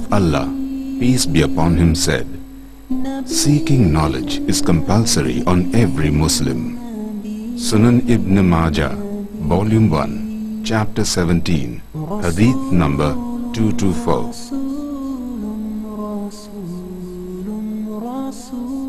of Allah, peace be upon him, said, "Seeking knowledge is compulsory on every Muslim." Sunan Ibn Majah, Volume 1, Chapter 17, Hadith number 224.